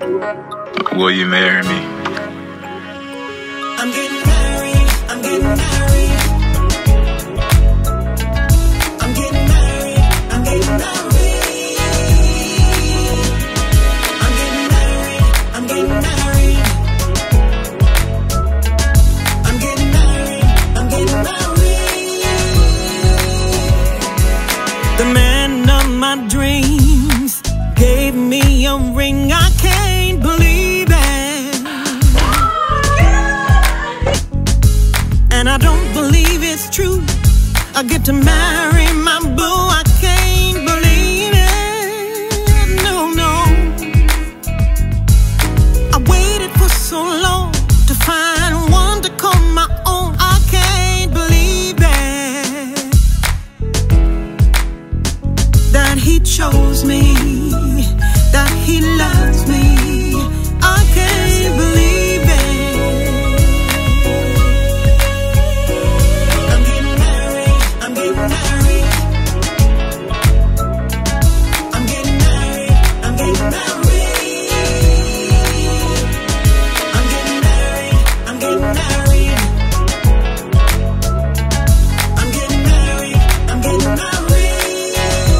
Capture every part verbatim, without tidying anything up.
Will you marry me? I'm getting married, I'm getting married. I'm getting married, I'm getting married. I'm getting married, I'm getting married. I'm getting married, I'm getting married. The man of my dreams gave me a ring, I can't believe it. And I don't believe it's true. I get to marry my boo, I can't believe it. No, no. I waited for so long to find one to call my own. I can't believe it, that he chose me, that he loves me. I can't believe it. I'm getting married, I'm getting married. I'm getting married, I'm getting married. I'm getting married, I'm getting married. I'm getting married, I'm getting married.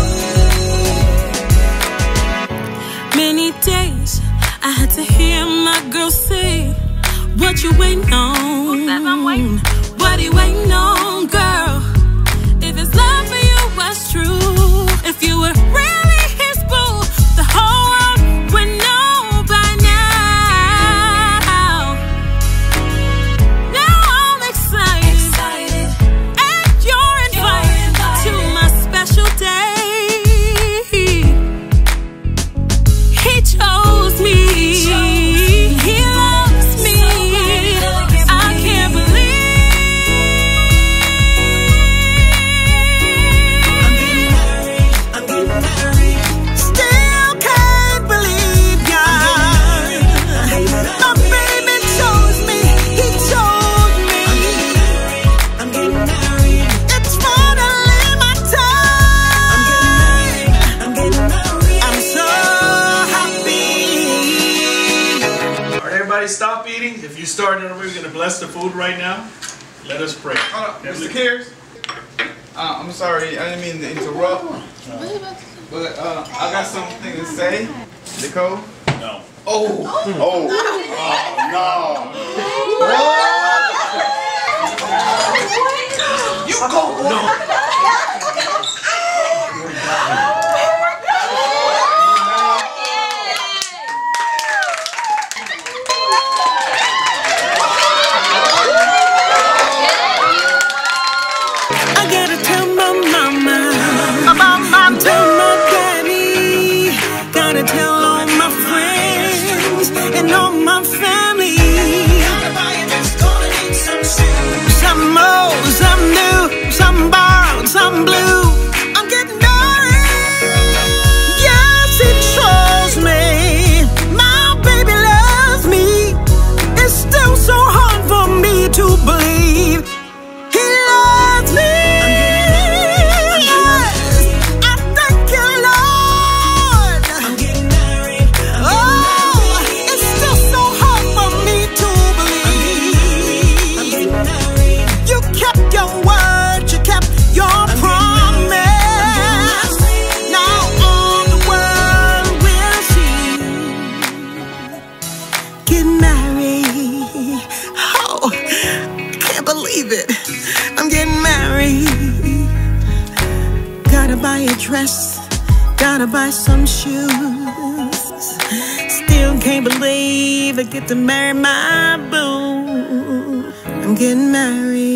Many days I had to hear my girl say, what you waiting on? Who says I'm waiting? What you waiting on, girl? If his love for you was true, if you were really his boo, the whole world would know by now. Now I'm excited, excited. And you're invited, you're invited to my special day. He chose me, he loves me. I can't believe I'm getting married, I'm getting married. Still can't believe, God, my baby chose me, he chose me. I'm getting married, it's finally my time. I'm getting married, I'm so happy. All right, everybody, stop eating. If you started, we're going to bless the food right now. Let us pray. Hold on, Mister Cares. Uh, I'm sorry, I didn't mean to interrupt. But uh, I got something to say. Nicole? No. Oh! Oh, You go! No. I gotta tell my mama about my tell my daddy. Gotta tell all my friends and all my family. Some old, some new, some borrowed, some blue. I'm getting married. Yes, he chose me. My baby loves me. It's still so hard for me to believe he loves me. Yes, I thank you, Lord. I'm getting married. Oh, it's still so hard for me to believe. I'm getting married. You kept your word, you kept your promise. Now all the world will see. Get married. Oh, can't believe it. I'm getting married. Gotta buy a dress, gotta buy some shoes. Still can't believe I get to marry my boo. I'm getting married.